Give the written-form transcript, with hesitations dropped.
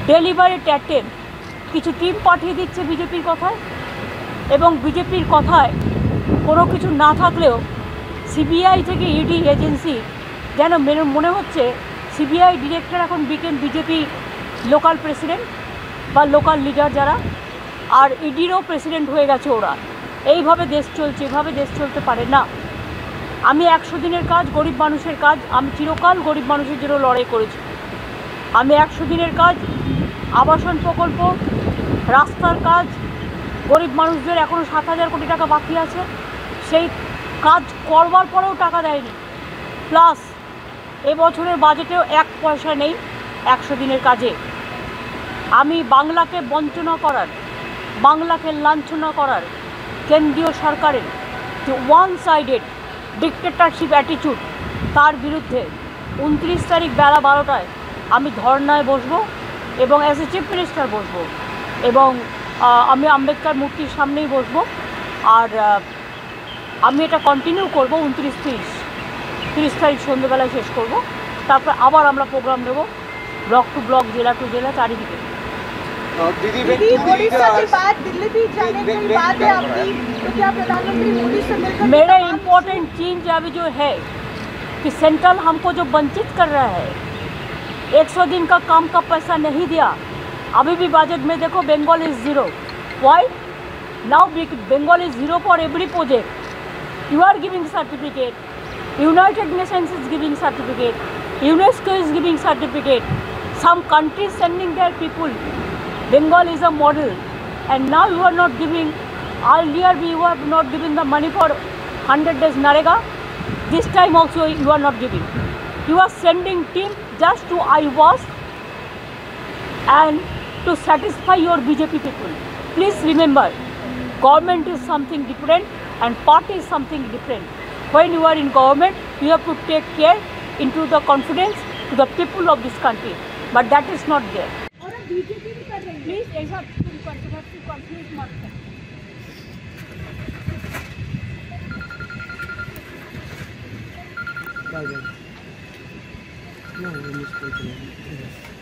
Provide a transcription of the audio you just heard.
Delivered attempt কিছু team পাঠিয়ে দিচ্ছে বিজেপির কথায়, এবং বিজেপির কথায় কোনো কিছু না থাকলেও সিবিআই থেকে ইডি এজেন্সি যেন মনে হচ্ছে সিবিআই ডিরেক্টর এখন বিজেপি লোকাল প্রেসিডেন্ট বা লোকাল লিডার যারা, আর ইডিরও প্রেসিডেন্ট হয়ে গেছে ওরা। এইভাবে দেশ চলছে, এভাবে দেশ চলতে পারে না। আমি 100 দিনের কাজ, গরিব মানুষের কাজ, আমি চিরকাল গরিব মানুষের জন্য লড়াই করেছি। আমি 100 দিনের কাজ, আবাসন প্রকল্প, রাস্তার কাজ, গরিব মানুষদের এখনও 7,000 কোটি টাকা বাকি আছে, সেই কাজ করবার পরেও টাকা দেয়নি। প্লাস এবছরের বাজেটেও 1 পয়সা নেই 100 দিনের কাজে। আমি বাংলাকে বঞ্চনা করার, বাংলাকে লাঞ্ছনা করার কেন্দ্রীয় সরকারের যে ওয়ান সাইডেড ডিক্টেটরশিপ অ্যাটিটিউড, তার বিরুদ্ধে 29 তারিখ বেলা 12টায় আমি ধর্নায় বসবো এবং অ্যাজ এ চিফ মিনিস্টার বসবো, এবং আমি আম্বেদকর মূর্তির সামনেই বসবো। আর আমি এটা কন্টিনিউ করব 29-30 তারিখ সন্ধ্যেবেলায় শেষ করব। তারপর আবার আমরা প্রোগ্রাম দেবো ব্লক টু ব্লক, জেলা টু जैला, চারিদিকে। मेरा इम्पोर्टेंट चेंज अभी जो है कि सेंट्रल हमको जो वंचित कर रहा है, 100 दिन का काम का पैसा नहीं दिया। अभी भी बजट में देखो Bengal is 0। Why now Bengal is 0 for every project. You are giving certificate, United Nations is giving certificate, UNESCO is giving certificate, some countries sending their people. Bengal is a model, and now you are not giving. Earlier you have not given the money for 100 days Narega. This time also you are not giving. You are sending team just to eyewash and to satisfy your BJP people. Please remember, government is something different and party is something different. When you are in government, you have to take care into the confidence to the people of this country. But that is not there. Please ऐसा controversy confuse मत कर।